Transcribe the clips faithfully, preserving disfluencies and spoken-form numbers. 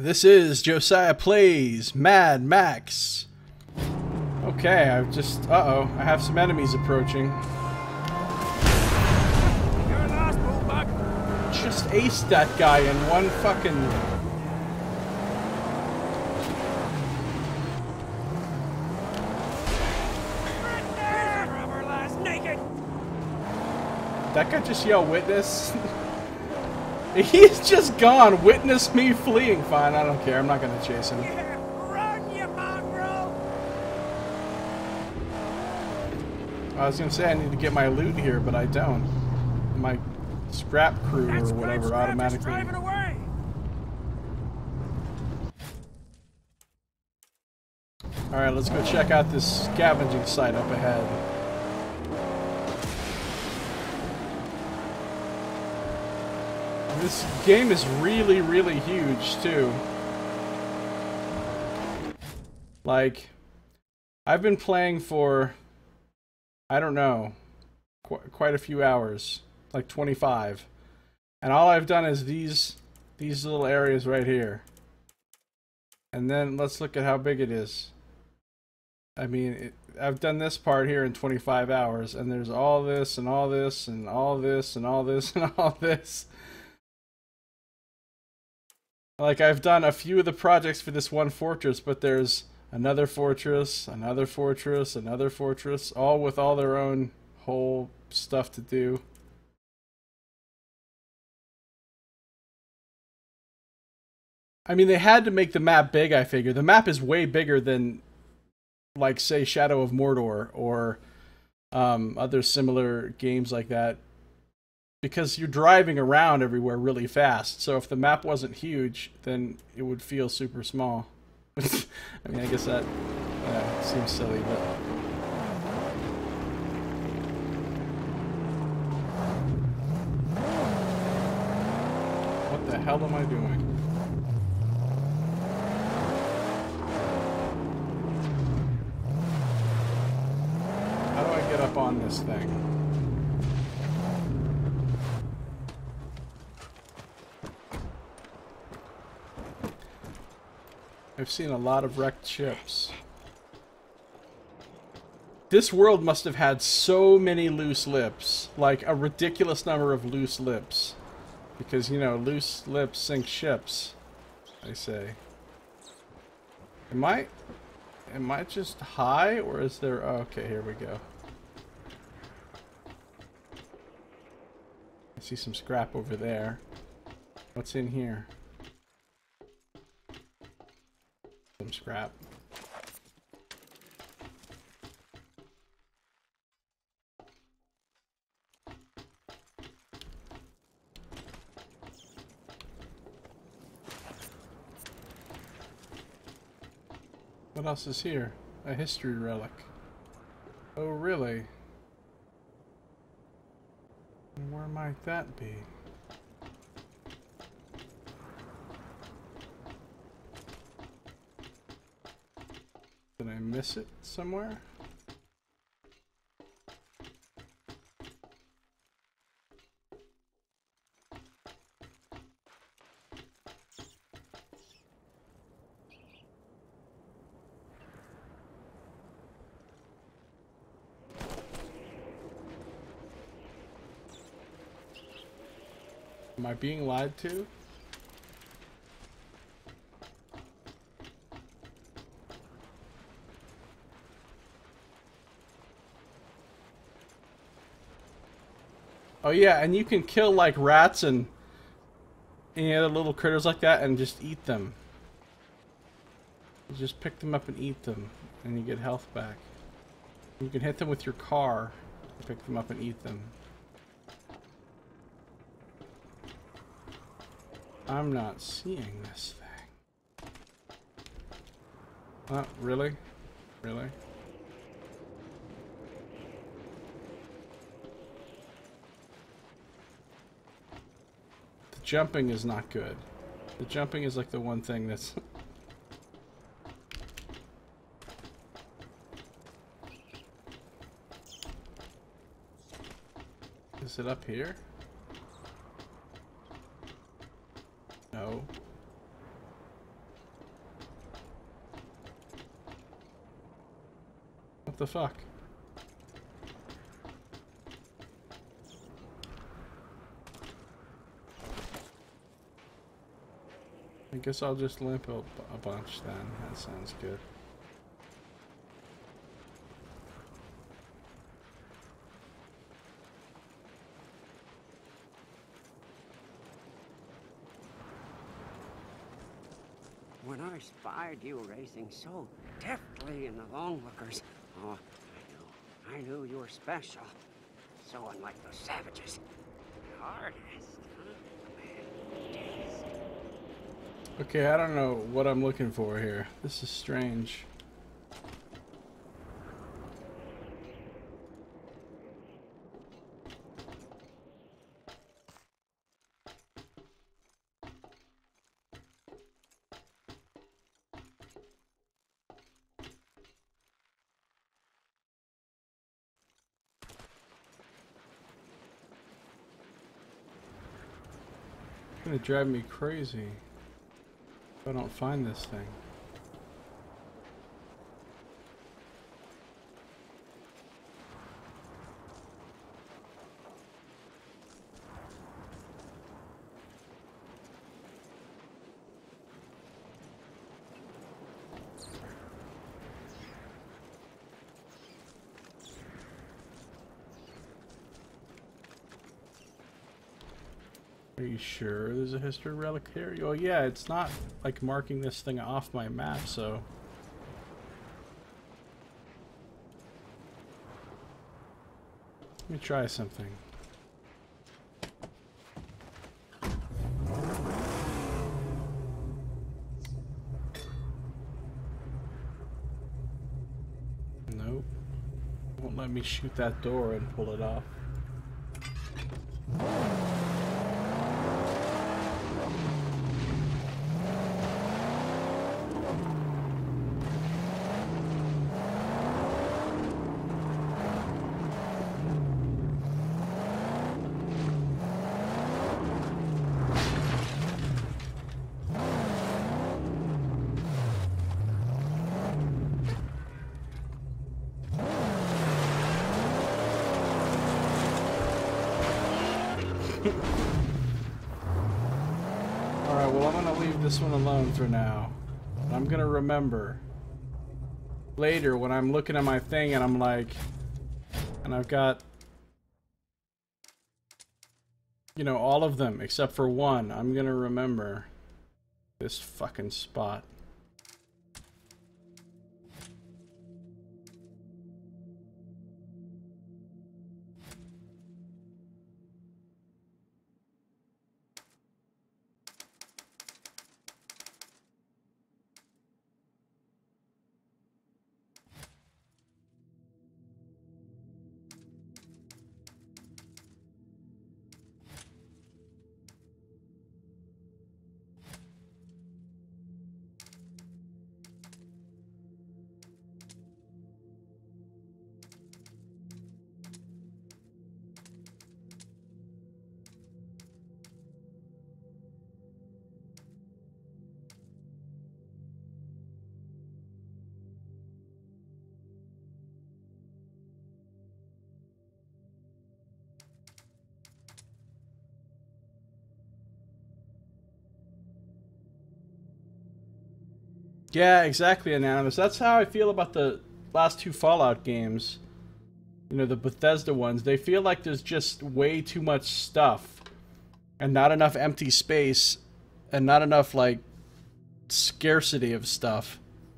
This is Josiah Plays Mad Max. Okay, I've just... Uh-oh, I have some enemies approaching. You're lost, bullbuck. Just aced that guy in one fucking... Right there! Rubber last naked. That guy just yelled witness? He's just gone. Witness me fleeing. Fine, I don't care. I'm not gonna chase him. Yeah, run, you mongrel! I was gonna say I need to get my loot here, but I don't. My scrap crew That or scrap whatever scrap is automatically. driving away. Alright, let's go check out this scavenging site up ahead. This game is really, really huge, too. Like, I've been playing for, I don't know, qu quite a few hours, like twenty-five. And all I've done is these, these little areas right here. And then let's look at how big it is. I mean, it, I've done this part here in twenty-five hours, and there's all this, and all this, and all this, and all this, and all this. Like, I've done a few of the projects for this one fortress, but there's another fortress, another fortress, another fortress, all with all their own whole stuff to do. I mean, they had to make the map big, I figure. The map is way bigger than, like, say, Shadow of Mordor or um, other similar games like that. Because you're driving around everywhere really fast, so if the map wasn't huge, then it would feel super small. I mean, I guess that uh, seems silly, but... What the hell am I doing? How do I get up on this thing? I've seen a lot of wrecked ships. This world must have had so many loose lips. Like, a ridiculous number of loose lips. Because, you know, loose lips sink ships, they say. Am I... Am I just high, or is there... Oh, okay, here we go. I see some scrap over there. What's in here? Some scrap. What else is here? A history relic. Oh, really? Where might that be? Did I miss it somewhere? Am I being lied to? Oh yeah, and you can kill like rats and any other little critters like that and just eat them. You just pick them up and eat them and you get health back. You can hit them with your car and pick them up and eat them. I'm not seeing this thing. Oh, really? Really? Jumping is not good. The jumping is like the one thing that's... Is it up here? No. What the fuck? I guess I'll just limp a, a bunch then. That sounds good. When I spied you racing so deftly in the onlookers, oh, I knew, I knew you were special. So unlike those savages. Hardest, huh? Taste. Okay, I don't know what I'm looking for here. This is strange. It's gonna drive me crazy if I don't find this thing. Are you sure there's a history relic here? Oh yeah, it's not like marking this thing off my map, so... Let me try something. Nope. Won't let me shoot that door and pull it off. Alright, well I'm gonna leave this one alone for now. I'm gonna remember later when I'm looking at my thing and I'm like, and I've got, you know, all of them except for one. I'm gonna remember this fucking spot. Yeah, exactly, Anonymous. That's how I feel about the last two Fallout games. You know, the Bethesda ones. They feel like there's just way too much stuff. And not enough empty space. And not enough, like, scarcity of stuff.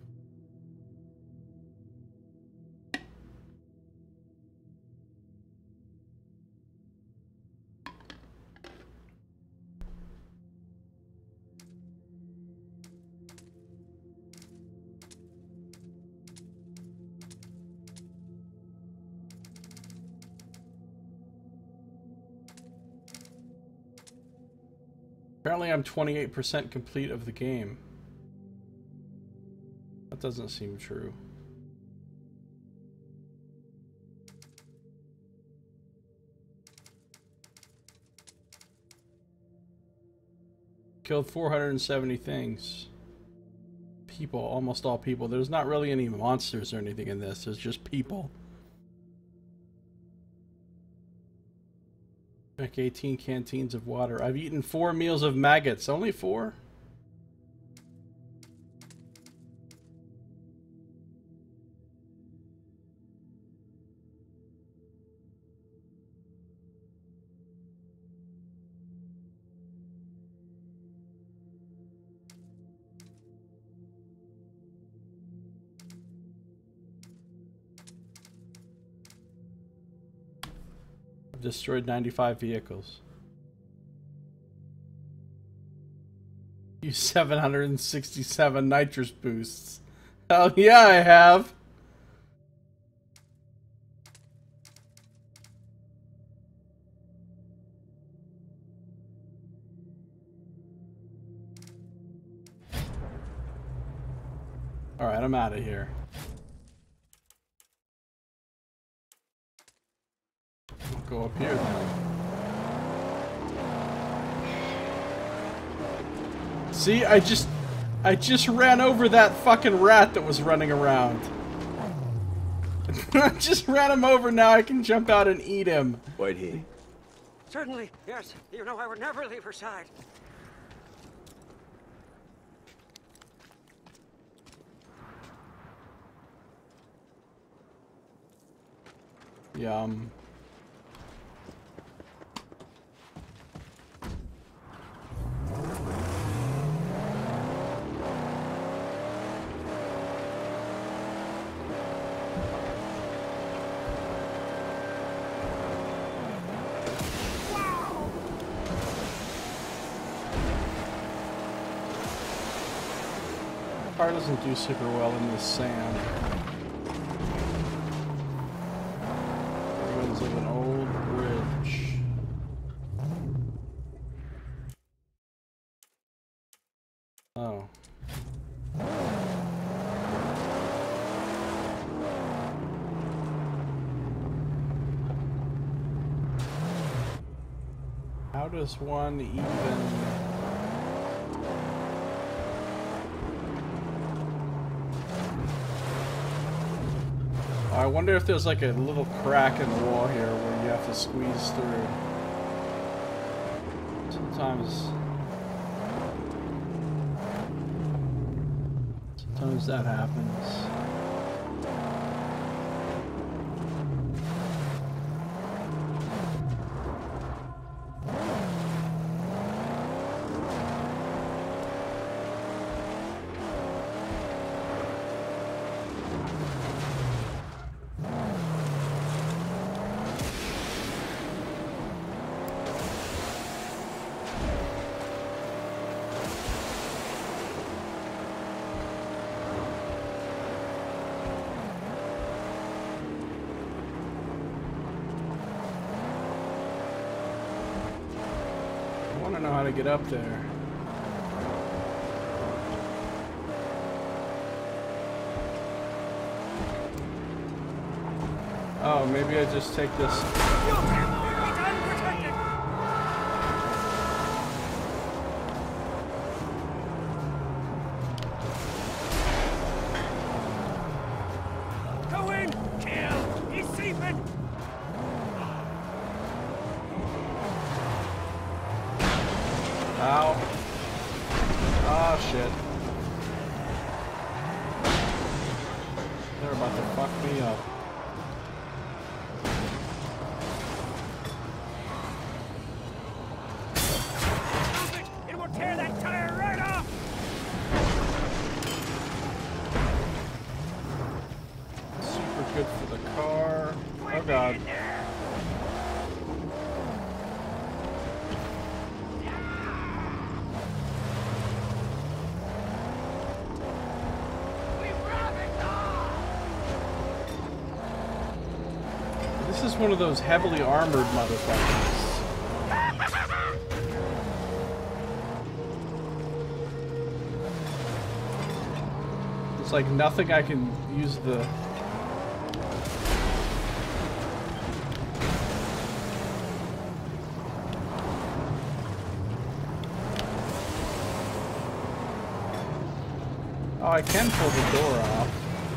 Apparently I'm twenty-eight percent complete of the game. That doesn't seem true. Killed four hundred seventy things. people, almost all people. There's not really any monsters or anything in this. There's just people. Drink eighteen canteens of water. I've eaten four meals of maggots. Only four? Destroyed ninety-five vehicles. Use seven hundred sixty-seven nitrous boosts. Hell yeah, I have. All right, I'm out of here. Go up here then. See, I just I just ran over that fucking rat that was running around. I just ran him over, now I can jump out and eat him. Whitey. Certainly, yes. You know I would never leave her side. Yum. Car doesn't do super well in this sand. Ruins of an old bridge. Oh. How does one even... I wonder if there's like a little crack in the wall here where you have to squeeze through. Sometimes... Sometimes that happens. To get up there. Oh, maybe I just take this. Go in! Kill! He's sleeping! Ow. Oh shit. They're about to fuck me up. Stop it! It will tear that tire right off! Super good for the car. Oh god. This is one of those heavily armored motherfuckers. It's like nothing I can use the... Oh, I can pull the door off.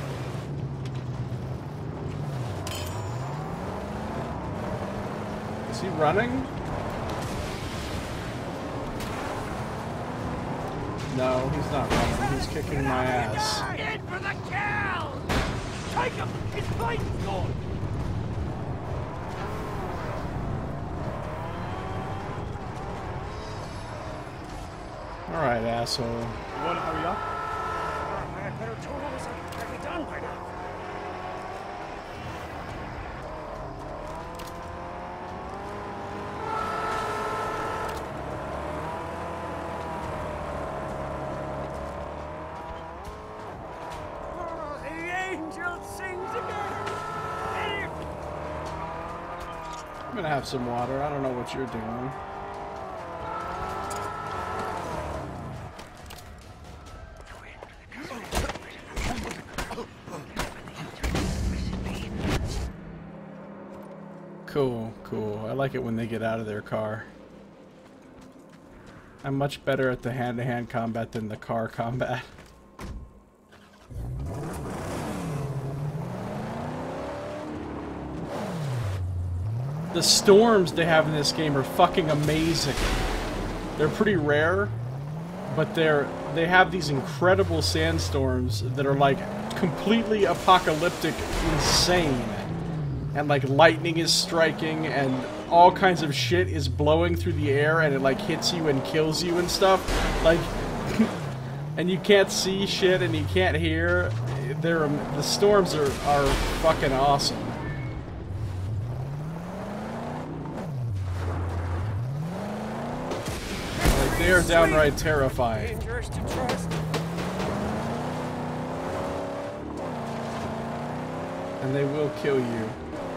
Is he running? No, he's not running. He's kicking my ass. In for the kill! Take him! His blade's gone! Alright, asshole. You wanna hurry up? I had better tools. I'd be done by now. Oh, the angel sings again. I'm gonna have some water. I don't know what you're doing. Cool, cool. I like it when they get out of their car. I'm much better at the hand-to-hand combat than the car combat. The storms they have in this game are fucking amazing. They're pretty rare, but they're they have these incredible sandstorms that are like completely apocalyptic, insane. And like lightning is striking and all kinds of shit is blowing through the air and it like hits you and kills you and stuff. Like and you can't see shit and you can't hear. They're the storms are are fucking awesome. Like they are downright terrifying. Dangerous to trust. And they will kill you.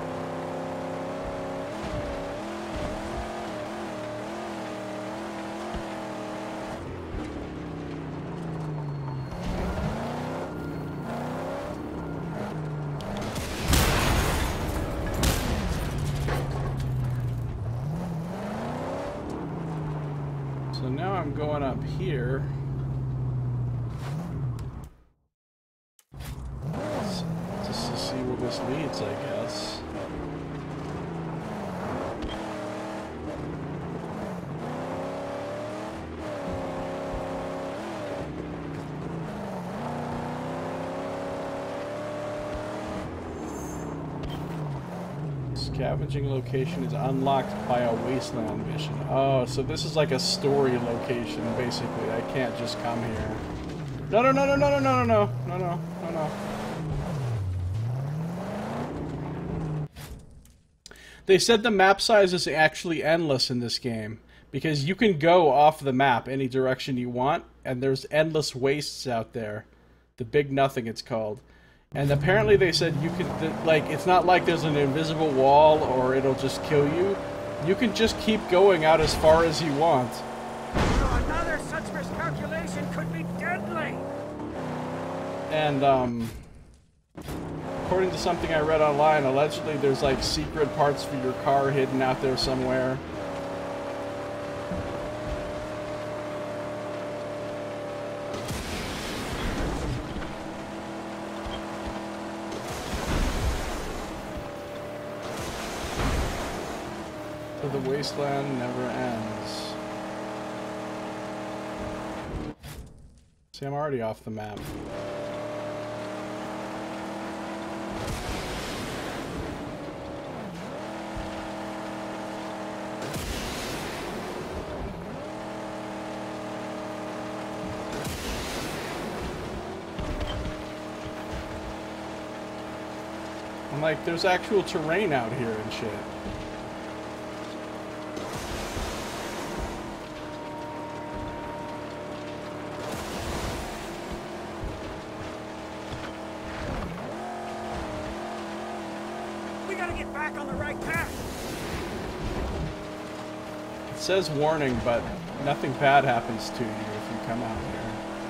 So now I'm going up here. Just to see where this leads, I guess. Scavenging location is unlocked by a wasteland mission. Oh, so this is like a story location, basically. I can't just come here. No, no, no, no, no, no, no, no, no, no, no, no. They said the map size is actually endless in this game, because you can go off the map any direction you want, and there's endless wastes out there. The Big Nothing, it's called. And apparently they said you can, like, it's not like there's an invisible wall or it'll just kill you. You can just keep going out as far as you want. Another such miscalculation could be deadly. And, um, according to something I read online, allegedly there's, like, secret parts for your car hidden out there somewhere. So the wasteland never ends. See, I'm already off the map. I'm like, there's actual terrain out here and shit. It says warning, but nothing bad happens to you if you come out here.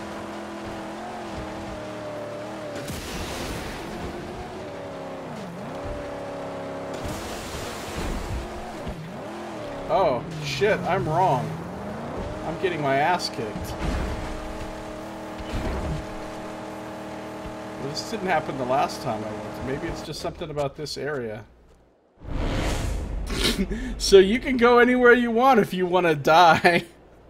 Oh, shit, I'm wrong. I'm getting my ass kicked. Well, this didn't happen the last time I looked. Maybe it's just something about this area. So you can go anywhere you want if you want to die.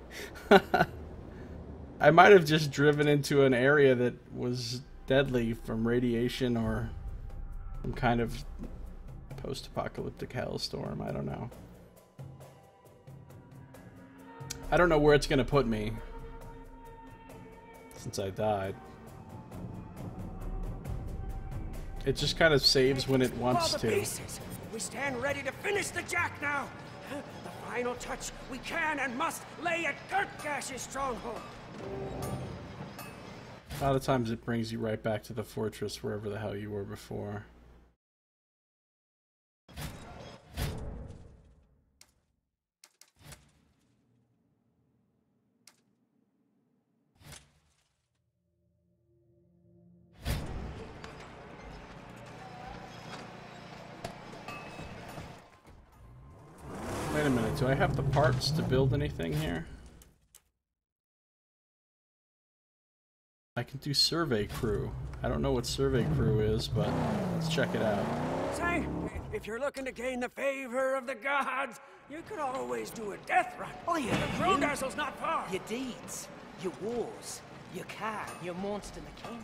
I might have just driven into an area that was deadly from radiation or some kind of post-apocalyptic hellstorm. I don't know. I don't know where it's going to put me since I died. It just kind of saves when it wants to. Pieces. We stand ready to finish the jack now. The final touch. We can and must lay at Kurtgash's stronghold. A lot of times it brings you right back to the fortress wherever the hell you were before. Wait a minute, do I have the parts to build anything here? I can do survey crew. I don't know what survey crew is, but let's check it out. Say, if you're looking to gain the favor of the gods, you could always do a death run. Oh, yeah. The Crodazzle's not far. Your deeds, your wars, your car, your monster mechanic.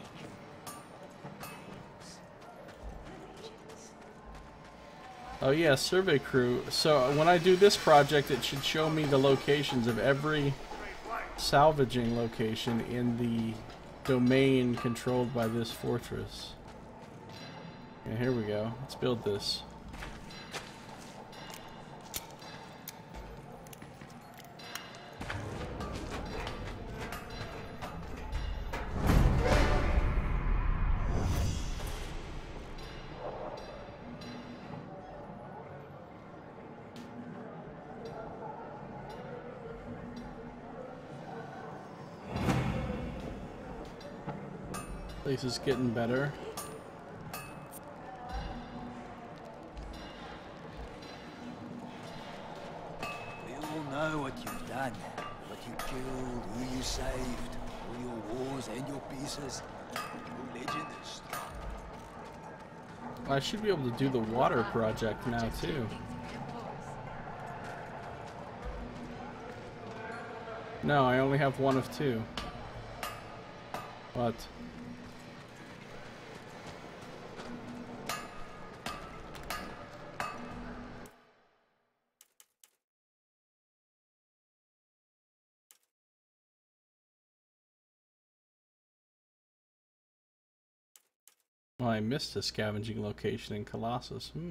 Oh yeah, survey crew. So when I do this project, it should show me the locations of every salvaging location in the domain controlled by this fortress. Yeah, here we go. Let's build this. Place is getting better. We all know what you've done, what you killed, who you saved, all your wars and your pieces. Your legend is strong. Well, I should be able to do the water project now too. No, I only have one of two. But well, I missed a scavenging location in Colossus. Hmm.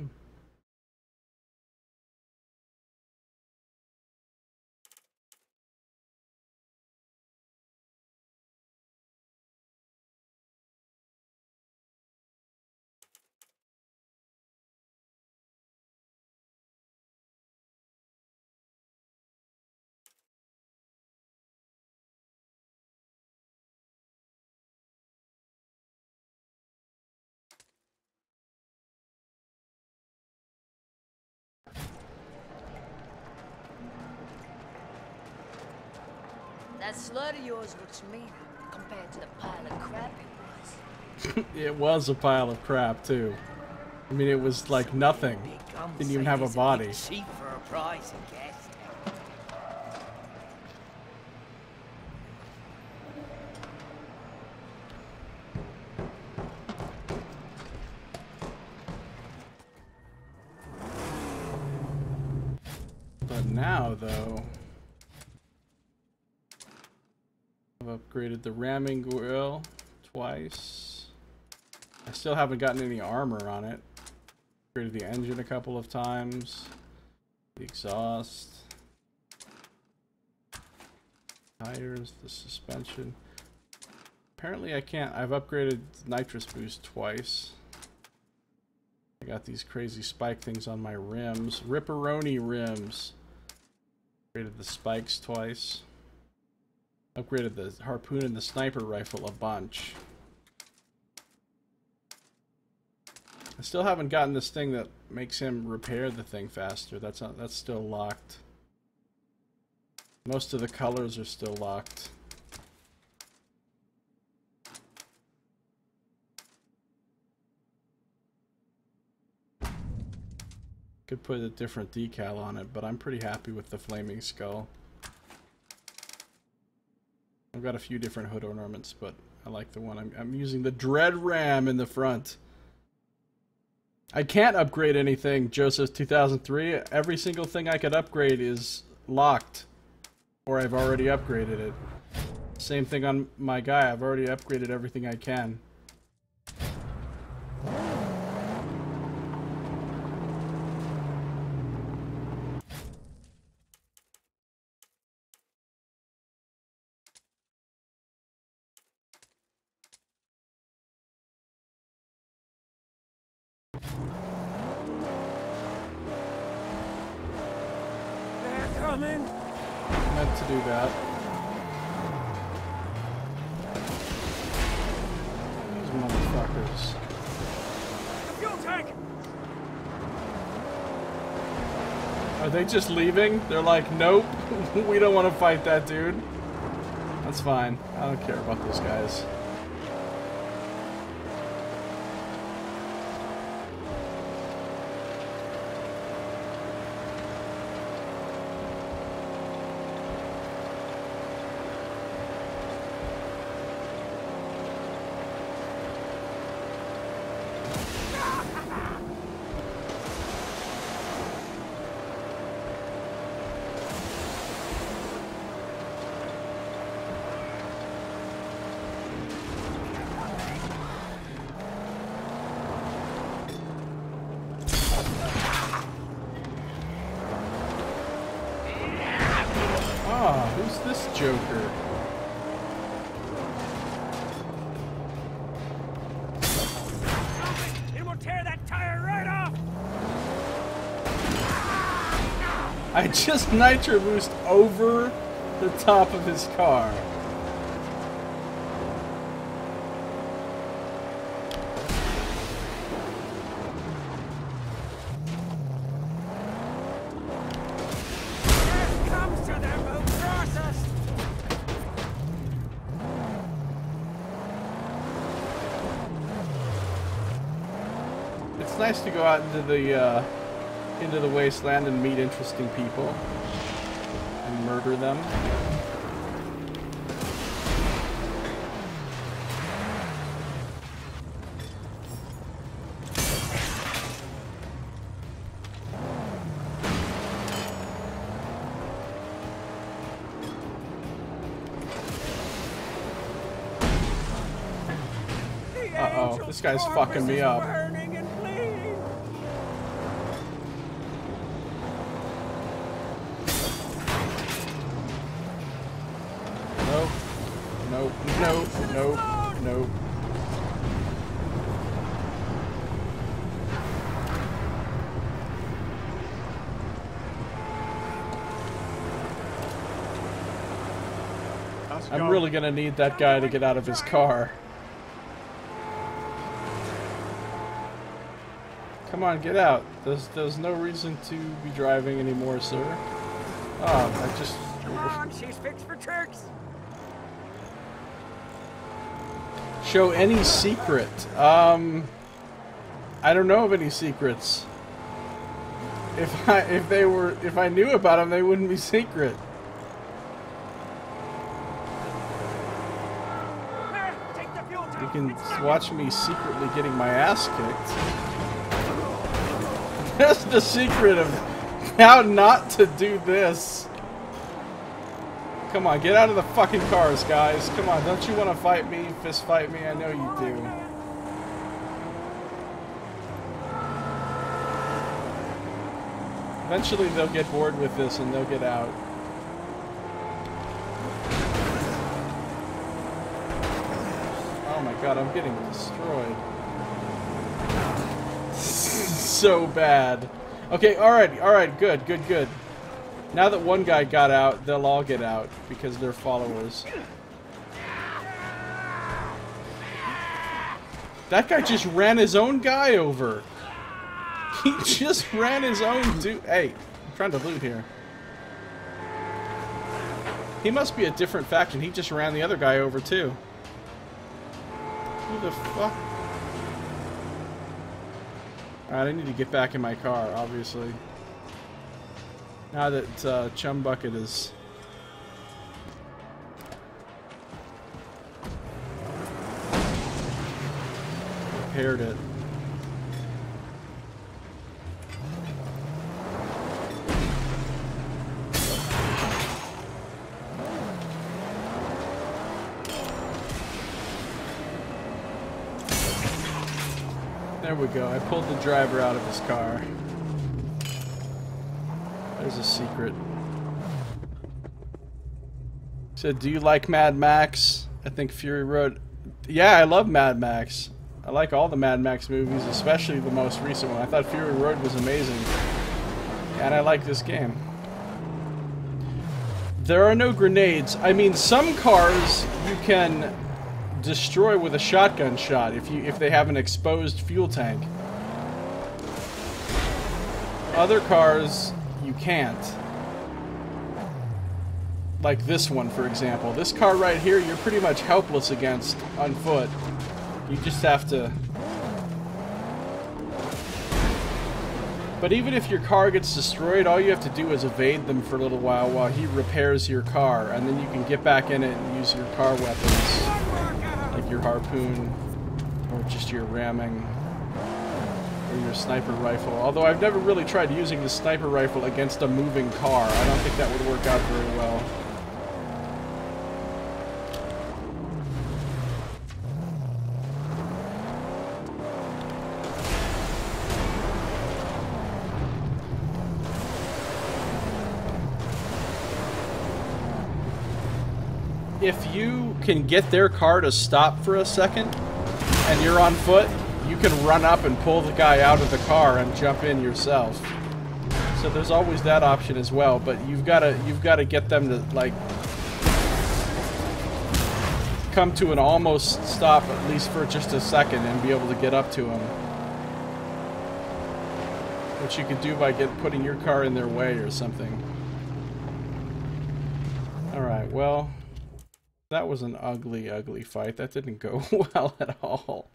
That slut of yours looks mean compared to the pile of crap it was. It was a pile of crap too. I mean, it was like nothing. Didn't even have a body. Cheap for a price, I guess. But now, though, I've upgraded the ramming grill twice. I still haven't gotten any armor on it. Upgraded the engine a couple of times. The exhaust. Tires, the suspension. Apparently I can't. I've upgraded nitrous boost twice. I got these crazy spike things on my rims. Ripperoni rims. Upgraded the spikes twice. Upgraded the harpoon and the sniper rifle a bunch. I still haven't gotten this thing that makes him repair the thing faster. That's not, that's still locked. Most of the colors are still locked. Could put a different decal on it, but I'm pretty happy with the flaming skull. I've got a few different hood ornaments, but I like the one. I'm, I'm using the Dread Ram in the front. I can't upgrade anything, Joseph two thousand three. Every single thing I could upgrade is locked. Or I've already upgraded it. Same thing on my guy. I've already upgraded everything I can. They're coming. Meant to do that. These motherfuckers. The fuel tank. Are they just leaving? They're like, nope, we don't want to fight that dude. That's fine. I don't care about those guys. Ah, who's this Joker? It will tear that tire right off. I just nitro boost over the top of his car. Death comes to them who cross us. It's nice to go out into the uh, into the wasteland and meet interesting people and murder them. The Uh-oh, angel's this guy's corpus fucking me is up. burning and bleeding. Nope. Nope. Nope. Nope. Nope. I'm really gonna need that guy to get out of his car. Come on, get out. There's there's no reason to be driving anymore, sir. Oh, I just... Come on, she's fixed for tricks. Show any secret. Um... I don't know of any secrets. If I if they were if I knew about them, they wouldn't be secret. There, take the fuel tank. You can It's working. watch me secretly getting my ass kicked. That's the secret of how not to do this. Come on, get out of the fucking cars, guys. Come on, don't you want to fight me? Fist fight me? I know you do. Eventually they'll get bored with this and they'll get out. Oh my god, I'm getting destroyed. So bad. Okay, alright, alright, good, good, good. Now that one guy got out, they'll all get out because they're followers. That guy just ran his own guy over. He just ran his own dude. Hey, I'm trying to loot here. He must be a different faction. He just ran the other guy over too. Who the fuck? Alright, I need to get back in my car, obviously. Now that uh, Chum Bucket is... repaired it. There we go. I pulled the driver out of his car. There's a secret. Said, do you like Mad Max? I think Fury Road... Yeah, I love Mad Max. I like all the Mad Max movies, especially the most recent one. I thought Fury Road was amazing. And I like this game. There are no grenades. I mean, some cars you can destroy with a shotgun shot if you if they have an exposed fuel tank. Other cars you can't. Like this one, for example. This car right here, you're pretty much helpless against on foot. You just have to... But even if your car gets destroyed, all you have to do is evade them for a little while while he repairs your car, and then you can get back in it and use your car weapons. Like your harpoon, or just your ramming, or your sniper rifle. Although I've never really tried using the sniper rifle against a moving car. I don't think that would work out very well. If you can get their car to stop for a second, and you're on foot, you can run up and pull the guy out of the car and jump in yourself. So there's always that option as well, but you've gotta you've gotta get them to like come to an almost stop, at least for just a second, and be able to get up to them. Which you could do by get putting your car in their way or something. Alright, well, that was an ugly, ugly fight. That didn't go well at all.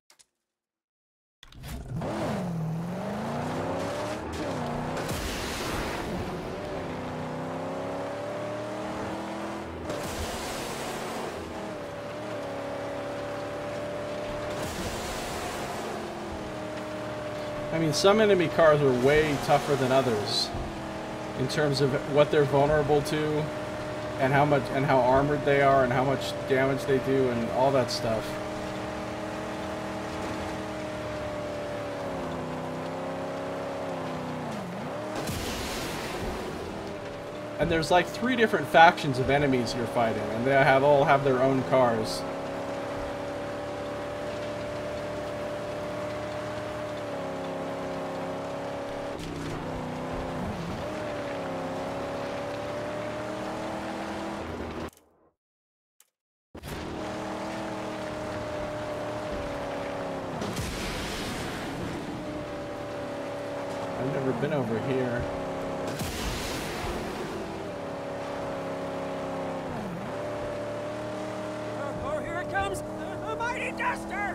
I mean, some enemy cars are way tougher than others in terms of what they're vulnerable to, and how much and how armored they are, and how much damage they do, and all that stuff. And there's like three different factions of enemies you're fighting, and they have all have their own cars. I've never been over here. Oh, here it comes! A mighty duster!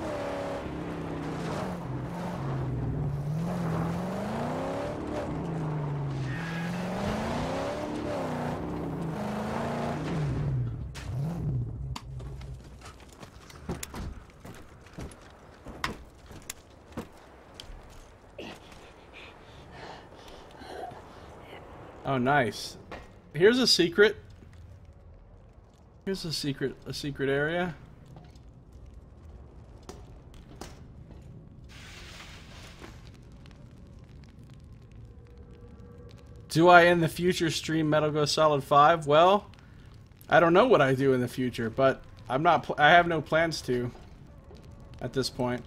Oh, nice. Here's a secret. Here's a secret, a secret area. Do I in the future stream Metal Gear Solid five? Well, I don't know what I do in the future, but I'm not pl- I have no plans to at this point.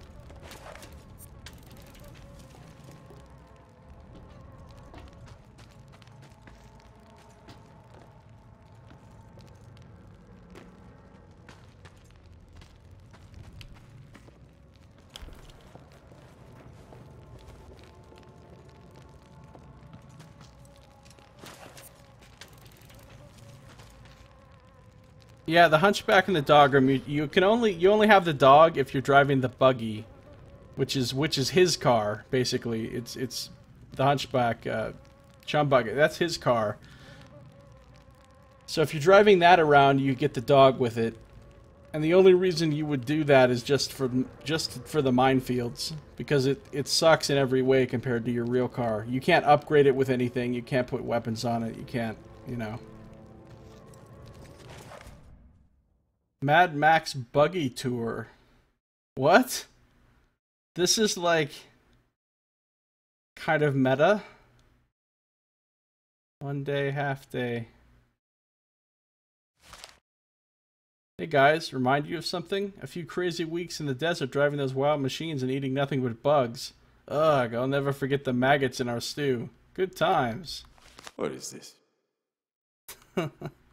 Yeah, the Hunchback and the dog are mute. You can only you only have the dog if you're driving the buggy, which is which is his car basically. It's it's the Hunchback uh, Chumbucket. That's his car. So if you're driving that around, you get the dog with it. And the only reason you would do that is just for just for the minefields, because it, it sucks in every way compared to your real car. You can't upgrade it with anything. You can't put weapons on it. You can't, you know. Mad Max Buggy Tour. What? This is like kind of meta. One day, half day. Hey guys, remind you of something? A few crazy weeks in the desert driving those wild machines and eating nothing but bugs. Ugh, I'll never forget the maggots in our stew. Good times. What is this? There's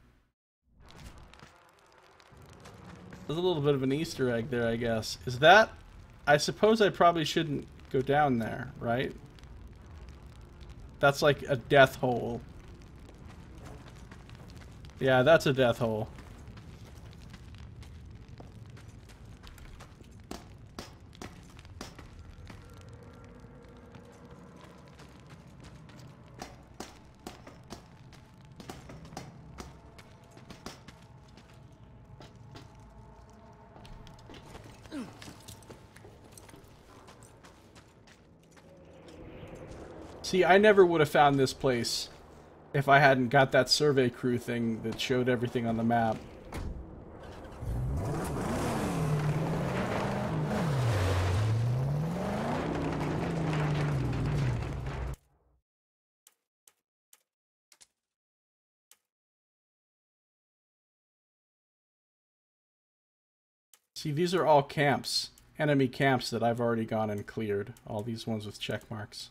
a little bit of an Easter egg there, I guess. Is that... I suppose I probably shouldn't go down there, right? That's like a death hole. Yeah, that's a death hole. See, I never would have found this place if I hadn't got that survey crew thing that showed everything on the map. See, these are all camps, enemy camps that I've already gone and cleared. All these ones with check marks.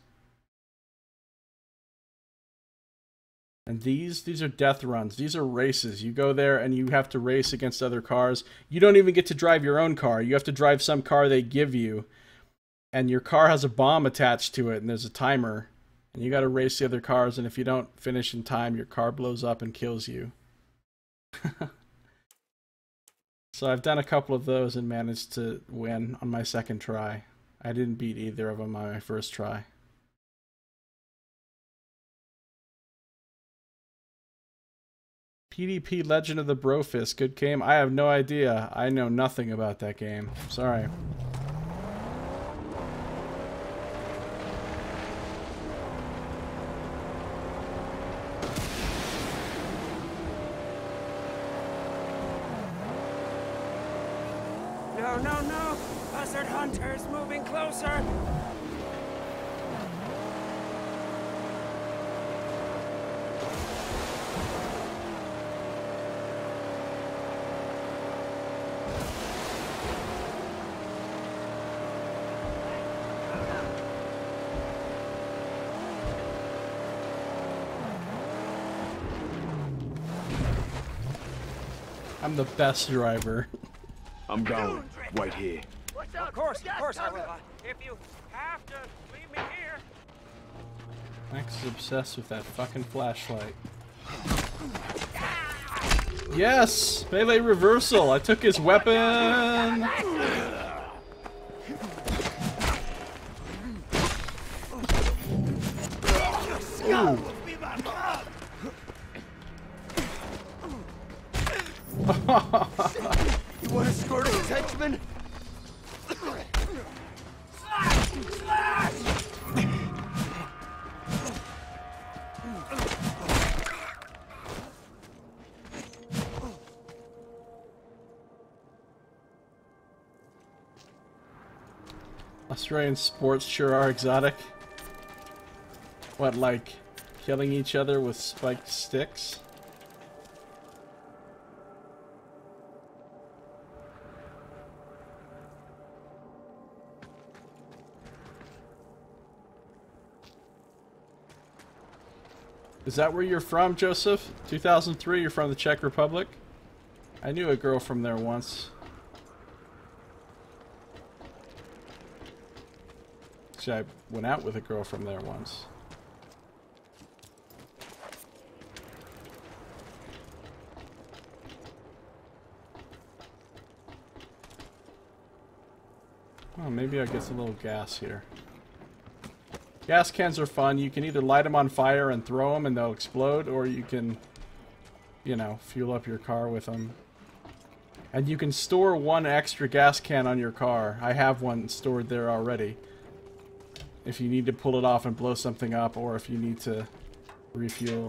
And these, these are death runs. These are races. You go there and you have to race against other cars. You don't even get to drive your own car. You have to drive some car they give you. And your car has a bomb attached to it and there's a timer. And you got to race the other cars, and if you don't finish in time, your car blows up and kills you. So I've done a couple of those and managed to win on my second try. I didn't beat either of them on my first try. P D P Legend of the Brofist, good game. I have no idea. I know nothing about that game. Sorry. No, no, no! Buzzard Hunter's moving closer! I'm the best driver. I'm going. Wait here. Of course, of course I will. Uh, if you have to leave me here. Max is obsessed with that fucking flashlight. Yes! Melee reversal! I took his weapon! Ooh. You want to escort his henchmen? Slash! Slash! Australian sports sure are exotic. What, like killing each other with spiked sticks? Is that where you're from, Joseph? two thousand three, you're from the Czech Republic? I knew a girl from there once. Actually, I went out with a girl from there once. Oh, maybe I'll get some little gas here. Gas cans are fun. You can either light them on fire and throw them and they'll explode, or you can, you know, fuel up your car with them. And you can store one extra gas can on your car. I have one stored there already. If you need to pull it off and blow something up, or if you need to refuel.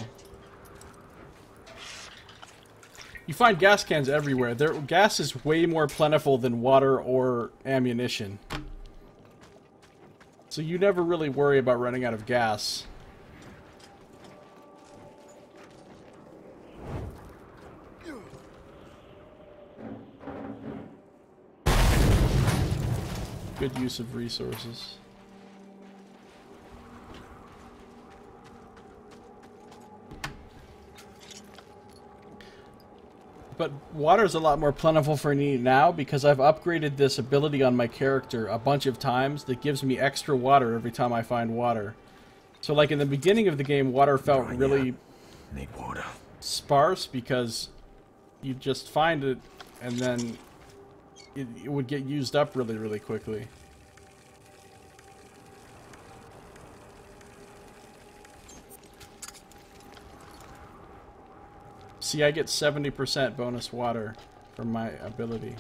You find gas cans everywhere. Their gas is way more plentiful than water or ammunition. So you never really worry about running out of gas. Good use of resources. But water is a lot more plentiful for me now because I've upgraded this ability on my character a bunch of times that gives me extra water every time I find water. So like in the beginning of the game, water felt really Need water. sparse because you just find it and then it, it would get used up really, really quickly. See, I get seventy percent bonus water from my ability.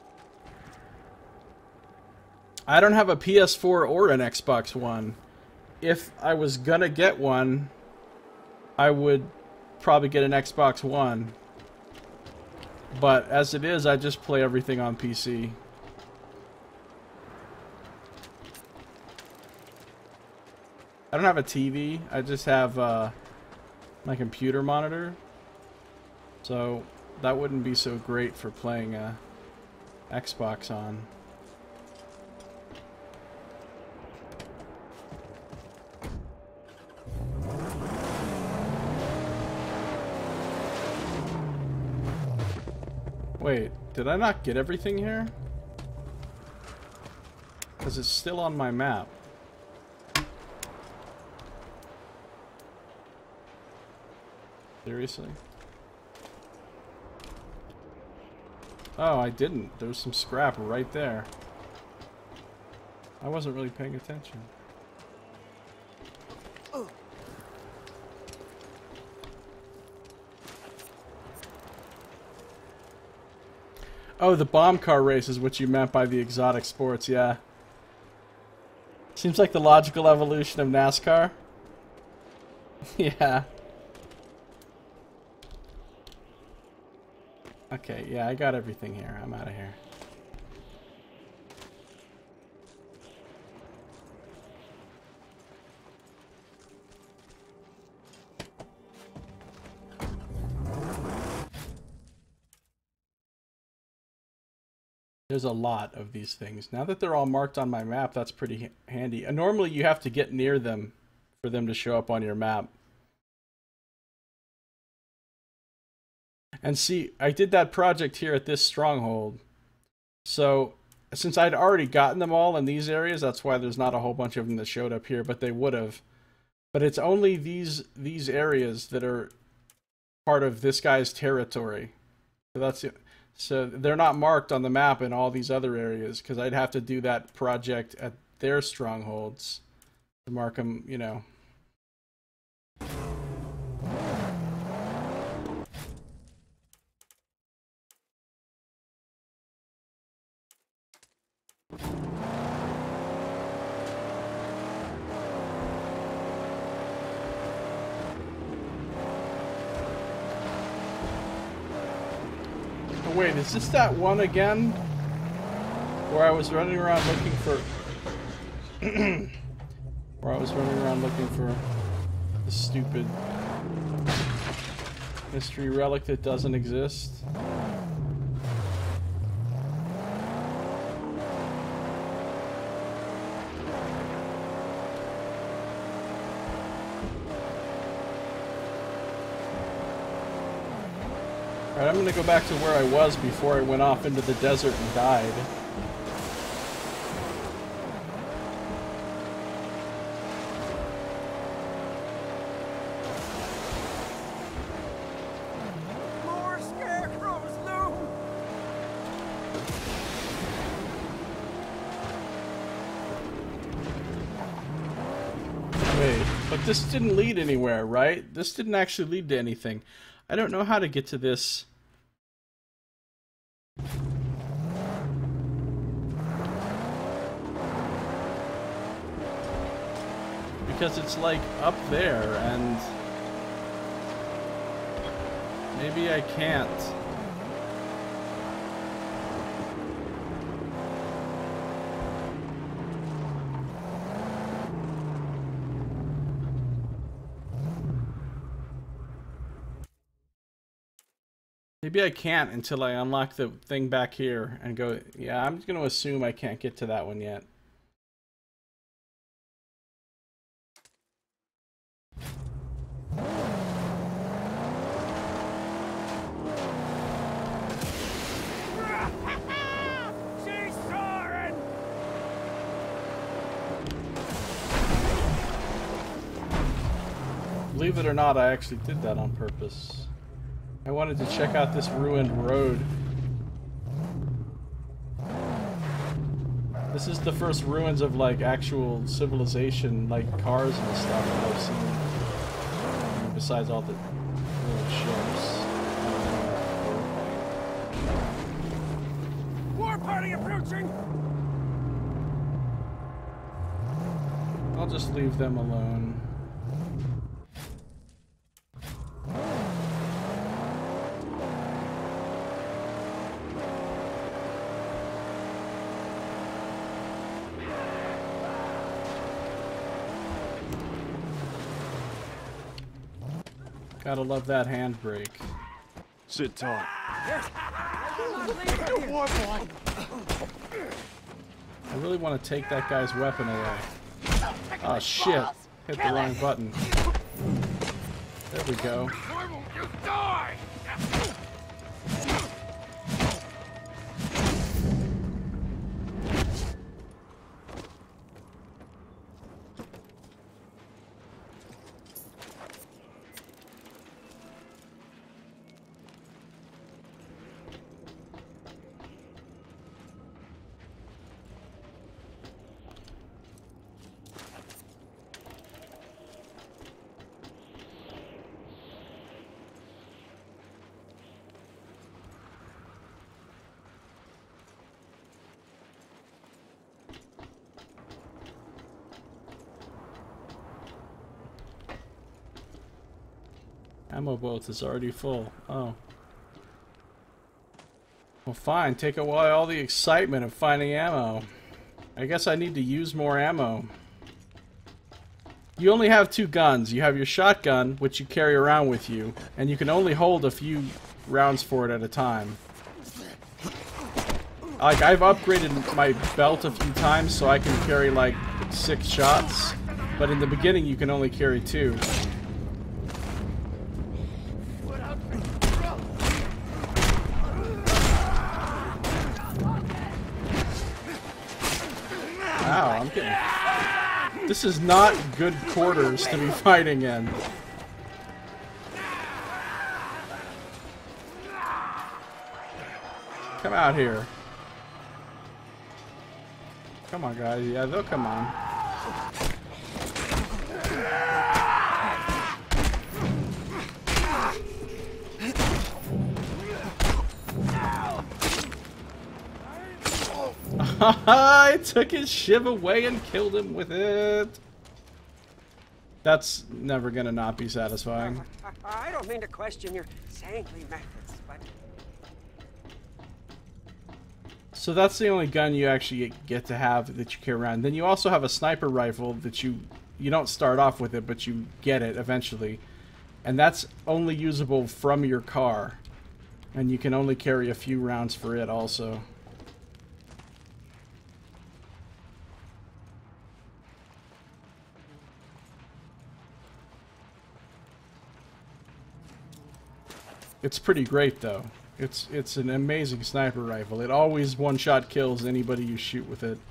I don't have a P S four or an Xbox One. If I was gonna get one, I would probably get an Xbox One. But as it is, I just play everything on P C. I don't have a T V. I just have uh, my computer monitor. So that wouldn't be so great for playing a Xbox on. Wait, did I not get everything here? Because it's still on my map. Seriously? Oh, I didn't. There's some scrap right there. I wasn't really paying attention. Oh, the bomb car race is what you meant by the exotic sports, yeah. Seems like the logical evolution of NASCAR. Yeah. Okay, yeah, I got everything here. I'm out of here. There's a lot of these things. Now that they're all marked on my map, that's pretty handy. And normally you have to get near them for them to show up on your map. And see, I did that project here at this stronghold. So, since I'd already gotten them all in these areas, that's why there's not a whole bunch of them that showed up here, but they would have. But it's only these these areas that are part of this guy's territory. So that's it. So they're not marked on the map in all these other areas, because I'd have to do that project at their strongholds to mark them, you know. Oh, wait, is this that one again? Where I was running around looking for... Where I was running around looking for the stupid mystery relic that doesn't exist? Alright, I'm gonna go back to where I was before I went off into the desert and died. More scarecrows, Lou! But this didn't lead anywhere, right? This didn't actually lead to anything. I don't know how to get to this. Because it's like up there and maybe I can't. Maybe I can't until I unlock the thing back here and go, yeah, I'm just going to assume I can't get to that one yet. She's soaring! Believe it or not, I actually did that on purpose. I wanted to check out this ruined road. This is the first ruins of like actual civilization, like cars and stuff that I've seen. I mean, besides all the little ships. War party approaching! I'll just leave them alone. Gotta love that handbrake. Sit tight. I really want to take that guy's weapon away. Oh shit! Hit the wrong button. There we go. Why won't you die? Ammo bolt is already full. Oh. Well, fine. Take away all the excitement of finding ammo. I guess I need to use more ammo. You only have two guns. You have your shotgun, which you carry around with you, and you can only hold a few rounds for it at a time. Like, I've upgraded my belt a few times so I can carry like six shots, but in the beginning you can only carry two. Wow, I'm getting... This is not good quarters to be fighting in. Come out here. Come on, guys. Yeah, they'll come on. I took his shiv away and killed him with it. That's never gonna not be satisfying. I, I don't mean to question your saintly methods, but... So that's the only gun you actually get to have that you carry around. Then you also have a sniper rifle that you... You don't start off with it, but you get it eventually. And that's only usable from your car. And you can only carry a few rounds for it also. It's pretty great though. It's it's an amazing sniper rifle. It always one-shot kills anybody you shoot with it.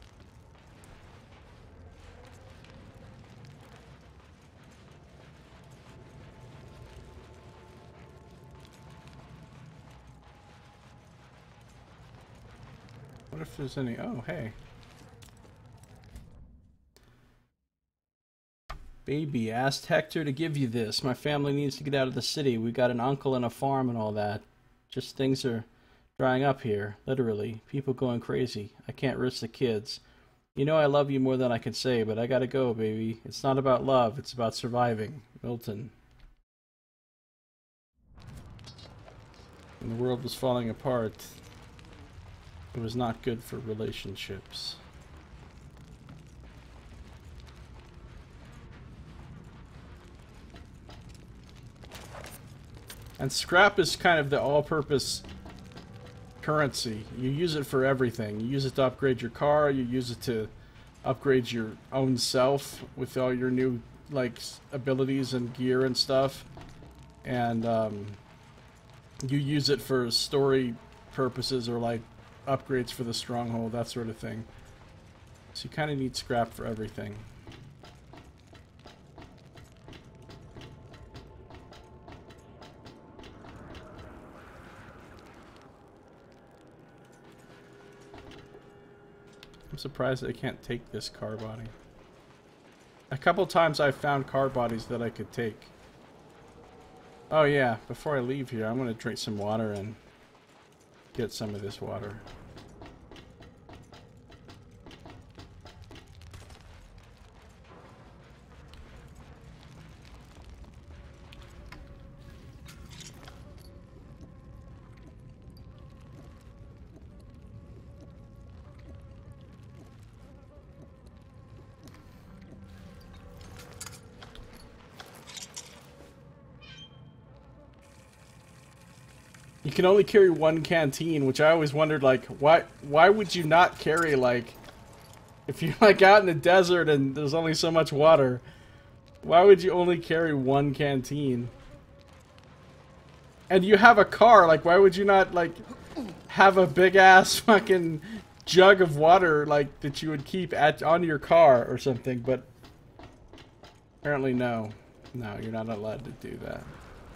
What if there's any... Oh, hey. Baby, asked Hector to give you this. My family needs to get out of the city. We got an uncle and a farm and all that. Just things are drying up here, literally. People going crazy. I can't risk the kids. You know I love you more than I can say, but I gotta go, baby. It's not about love, it's about surviving. Milton. When the world was falling apart, it was not good for relationships. And scrap is kind of the all-purpose currency. You use it for everything. You use it to upgrade your car, you use it to upgrade your own self with all your new like abilities and gear and stuff. And um, you use it for story purposes or like upgrades for the stronghold, that sort of thing. So you kind of need scrap for everything. I'm surprised that I can't take this car body. A couple times I've found car bodies that I could take. Oh yeah, before I leave here, I'm gonna drink some water and get some of this water. You can only carry one canteen, which I always wondered, like, why why would you not carry, like, if you're, like, out in the desert and there's only so much water, why would you only carry one canteen? And you have a car, like, why would you not, like, have a big-ass fucking jug of water, like, that you would keep at on your car or something, but apparently no. No, you're not allowed to do that.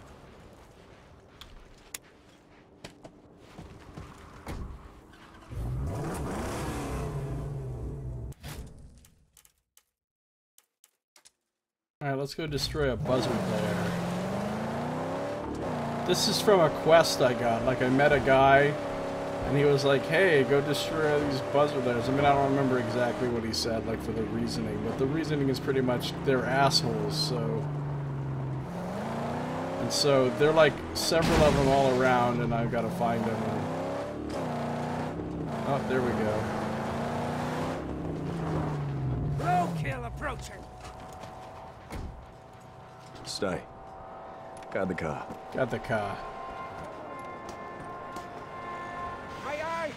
Alright, let's go destroy a buzzard lair. This is from a quest I got. Like, I met a guy, and he was like, hey, go destroy these buzzard lairs. I mean, I don't remember exactly what he said, like, for the reasoning, but the reasoning is pretty much they're assholes, so... And so, there are, like, several of them all around, and I've got to find them. And... Oh, there we go. Roadkill approaching! Stay. Got the car. Got the car. Aye, aye!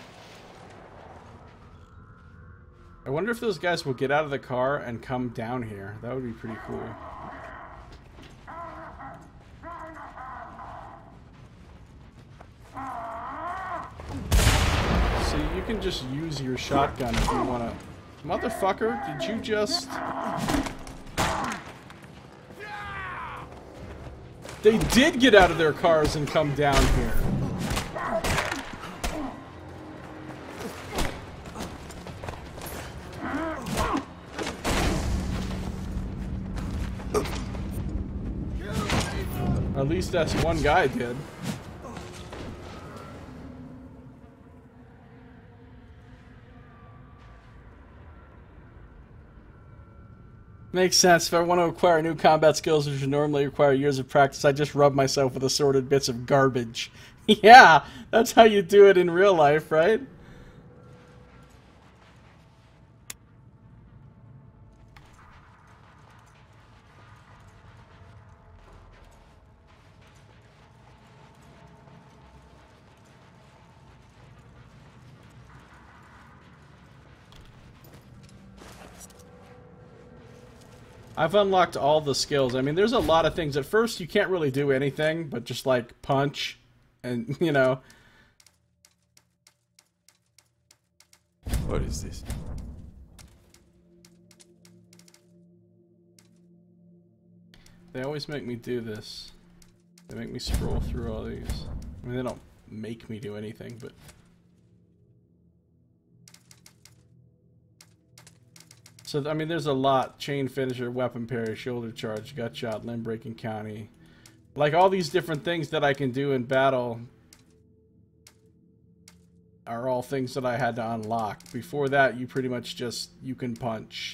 I wonder if those guys will get out of the car and come down here. That would be pretty cool. So you can just use your shotgun if you want to... Motherfucker, did you just... They did get out of their cars and come down here. At least that's one guy did. Makes sense. If I want to acquire new combat skills which would normally require years of practice, I just rub myself with assorted bits of garbage. Yeah, that's how you do it in real life, right? I've unlocked all the skills. I mean, there's a lot of things. At first, you can't really do anything, but just, like, punch and, you know. What is this? They always make me do this. They make me scroll through all these. I mean, they don't make me do anything, but... So, I mean, there's a lot. Chain finisher, weapon parry, shoulder charge, gut shot, limb breaking county. Like, all these different things that I can do in battle are all things that I had to unlock. Before that, you pretty much just, you can punch.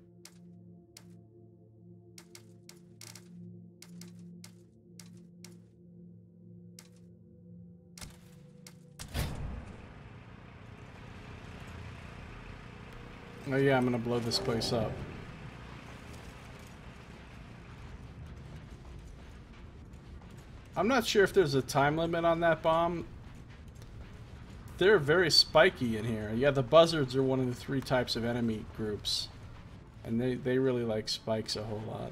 Oh yeah, I'm gonna blow this place up. I'm not sure if there's a time limit on that bomb. They're very spiky in here. Yeah, the buzzards are one of the three types of enemy groups. And they, they really like spikes a whole lot.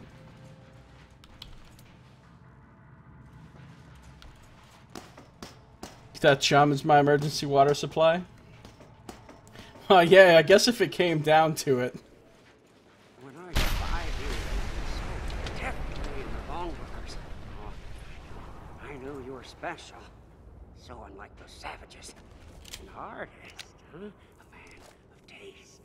That chum is my emergency water supply? Well, yeah, I guess if it came down to it. When I spied you, so deftly in the onlookers. Oh, I knew you were special. So unlike those savages. An artist, huh? A man of taste.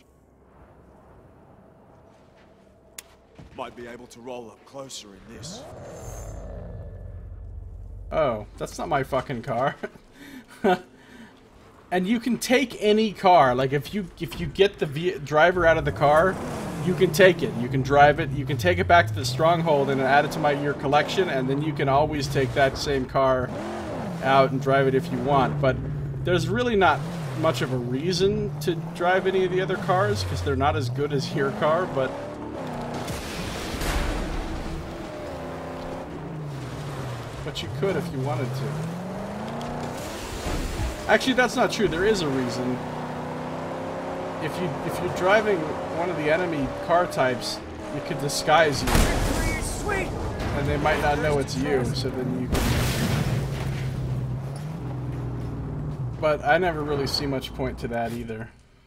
Might be able to roll up closer in this. Oh, that's not my fucking car. And you can take any car. Like if you if you get the v driver out of the car, you can take it. You can drive it. You can take it back to the stronghold and add it to my your collection, and then you can always take that same car out and drive it if you want. But there's really not much of a reason to drive any of the other cars because they're not as good as your car. But but you could if you wanted to. Actually, that's not true. There is a reason. If you if you're driving one of the enemy car types, it could disguise you, and they might not know it's you. So then you can. But I never really see much point to that either.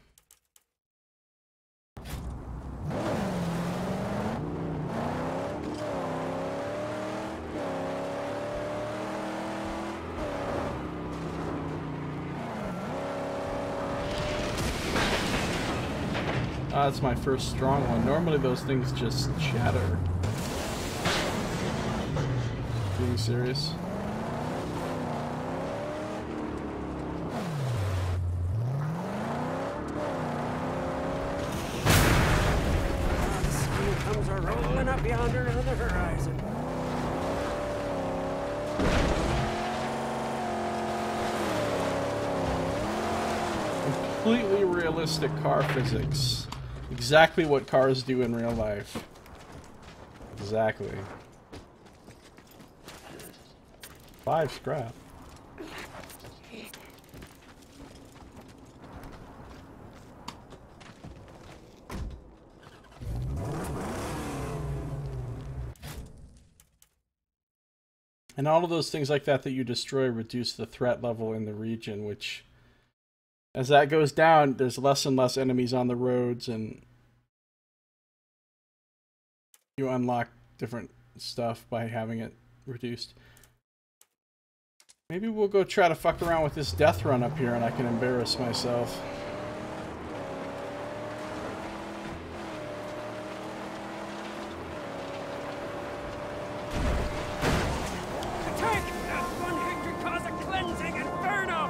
Ah, that's my first strong one. Normally those things just shatter. Being serious? The sun comes a rolling up yonder on the horizon. Completely realistic car physics. Exactly what cars do in real life. Exactly. Five scrap. And all of those things like that that you destroy reduce the threat level in the region, which, as that goes down, there's less and less enemies on the roads, and you unlock different stuff by having it reduced. Maybe we'll go try to fuck around with this death run up here and I can embarrass myself. Attack! That one hit could cause a cleansing inferno!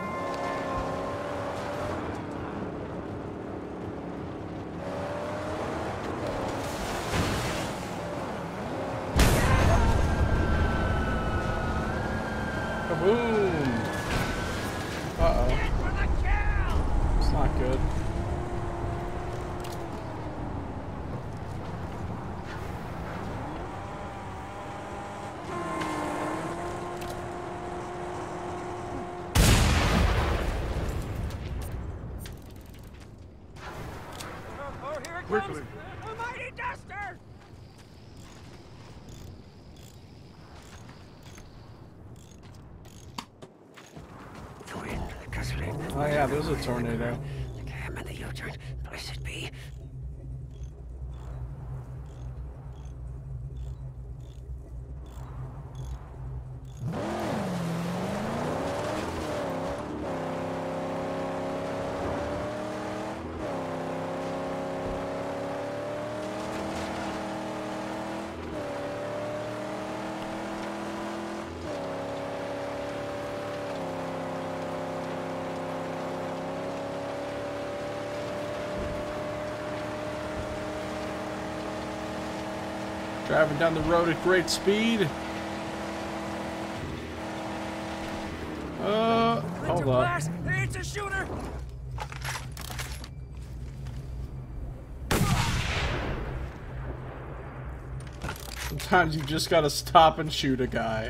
Kaboom! Uh-oh. It's not good. Oh, here it Quickly. comes! A mighty duster! The wind, the guzzling. Oh yeah, there's a tornado. The cam and the U-turn. Blessed be. Driving down the road at great speed. Uh, hold up. It's a shooter. Sometimes you just gotta stop and shoot a guy.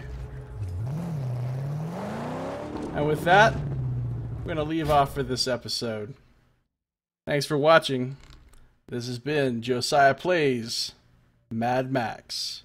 And with that, we're gonna leave off for this episode. Thanks for watching. This has been Josiah Plays Mad Max.